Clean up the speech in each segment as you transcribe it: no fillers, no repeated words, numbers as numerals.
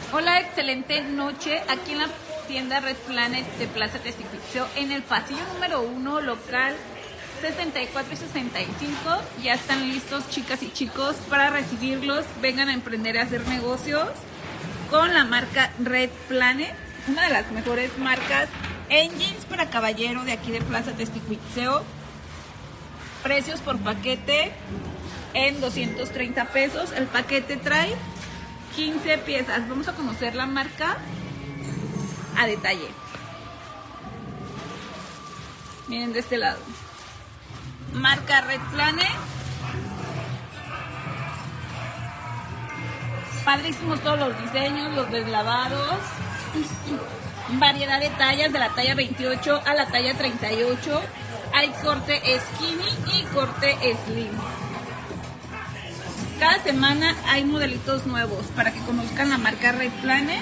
Hola, excelente noche aquí en la tienda Red Planet de Plaza Testificio en el pasillo número 1, local 64 y 65. Ya están listos, chicas y chicos, para recibirlos. Vengan a emprender y a hacer negocios con la marca Red Planet, una de las mejores marcas en jeans para caballero de aquí de Plaza Testificio. Precios por paquete en 230 pesos. El paquete trae 15 piezas. Vamos a conocer la marca a detalle. Miren de este lado. Marca Red Planet. Padrísimos todos los diseños, los deslavados. Variedad de tallas, de la talla 28 a la talla 38. Hay corte skinny y corte slim. Cada semana hay modelitos nuevos para que conozcan la marca Red Planet.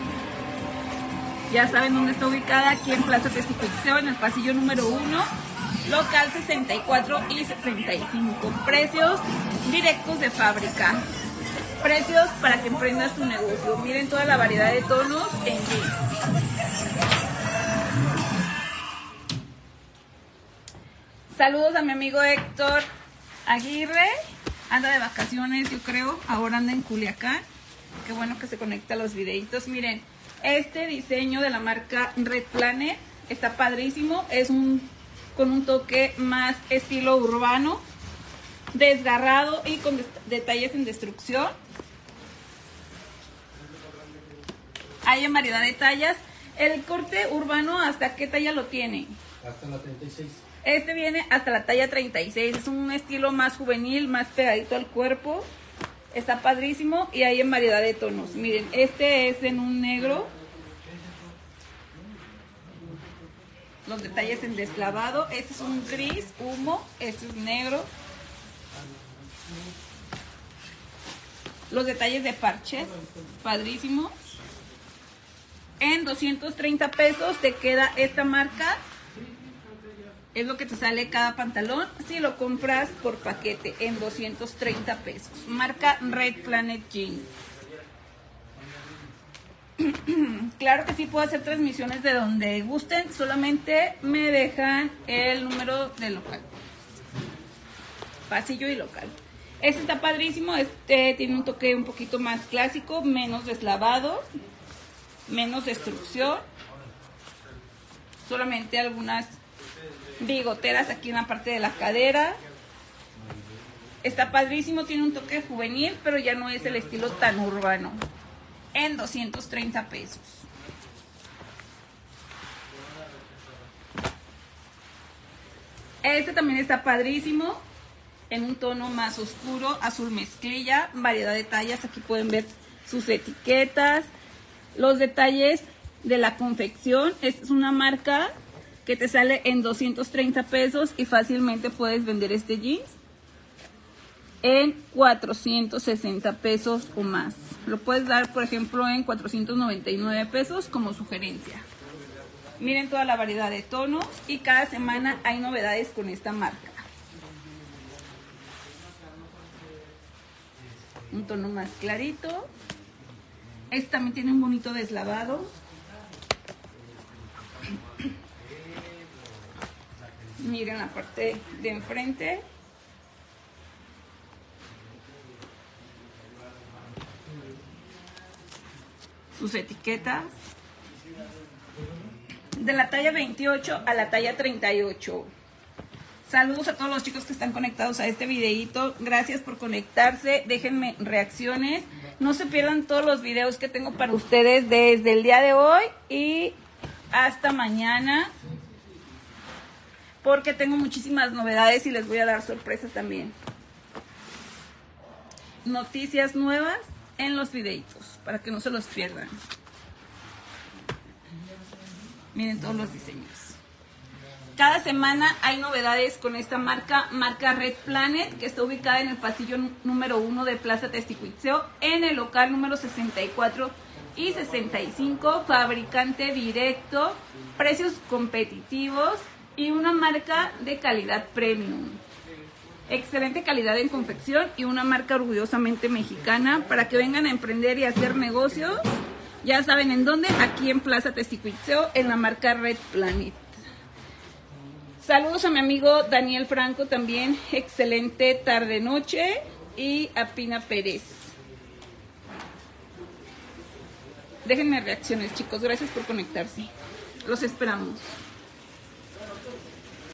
Ya saben dónde está ubicada, aquí en Plaza Testificio, en el pasillo número 1, local 64 y 65. Precios directos de fábrica. Precios para que emprendas tu negocio. Miren toda la variedad de tonos en jeans. Saludos a mi amigo Héctor Aguirre. Anda de vacaciones, yo creo. Ahora anda en Culiacán. Qué bueno que se conecta a los videitos. Miren, este diseño de la marca Red Planet está padrísimo. Es con un toque más estilo urbano, desgarrado y con detalles en destrucción. Hay en variedad de tallas. El corte urbano, ¿hasta qué talla lo tiene? Hasta la 36. Este viene hasta la talla 36. Es un estilo más juvenil, más pegadito al cuerpo. Está padrísimo y hay en variedad de tonos. Miren, este es en un negro. Los detalles en deslavado. Este es un gris, humo. Este es negro. Los detalles de parches. Padrísimo. En 230 pesos te queda esta marca. Es lo que te sale cada pantalón si lo compras por paquete en 230 pesos. Marca Red Planet Jeans. Claro que sí puedo hacer transmisiones de donde gusten. Solamente me dejan el número de local. Pasillo y local. Este está padrísimo. Este tiene un toque un poquito más clásico. Menos deslavado. Menos destrucción. Solamente algunas bigoteras aquí en la parte de la cadera. Está padrísimo, tiene un toque juvenil, pero ya no es el estilo tan urbano. En 230 pesos. Este también está padrísimo, en un tono más oscuro, azul mezclilla, variedad de tallas. Aquí pueden ver sus etiquetas, los detalles de la confección. Esta es una marca que te sale en 230 pesos y fácilmente puedes vender este jeans en 460 pesos o más. Lo puedes dar, por ejemplo, en 499 pesos como sugerencia. Miren toda la variedad de tonos y cada semana hay novedades con esta marca. Un tono más clarito. Este también tiene un bonito deslavado. Miren la parte de enfrente. Sus etiquetas. De la talla 28 a la talla 38. Saludos a todos los chicos que están conectados a este videito. Gracias por conectarse. Déjenme reacciones. No se pierdan todos los videos que tengo para ustedes desde el día de hoy y hasta mañana, porque tengo muchísimas novedades y les voy a dar sorpresas también. Noticias nuevas en los videitos, para que no se los pierdan. Miren todos los diseños. Cada semana hay novedades con esta marca Red Planet, que está ubicada en el pasillo número 1 de Plaza Testificio, en el local número 64 y 65, fabricante directo, precios competitivos y una marca de calidad premium. Excelente calidad en confección y una marca orgullosamente mexicana para que vengan a emprender y hacer negocios Ya saben en dónde, aquí en Plaza Testicuitzeo, en la marca Red Planet. Saludos a mi amigo Daniel Franco también, excelente tarde-noche, y a Pina Pérez. Déjenme reacciones, chicos, gracias por conectarse. Los esperamos.